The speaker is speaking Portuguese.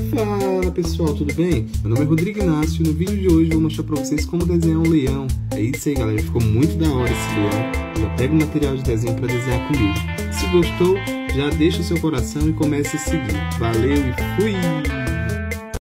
Fala pessoal, tudo bem? Meu nome é Rodrigo Inácio e no vídeo de hoje eu vou mostrar pra vocês como desenhar um leão. É isso aí galera, ficou muito da hora esse leão. Já pega o material de desenho para desenhar comigo. Se gostou, já deixa o seu coração e comece a seguir. Valeu e fui!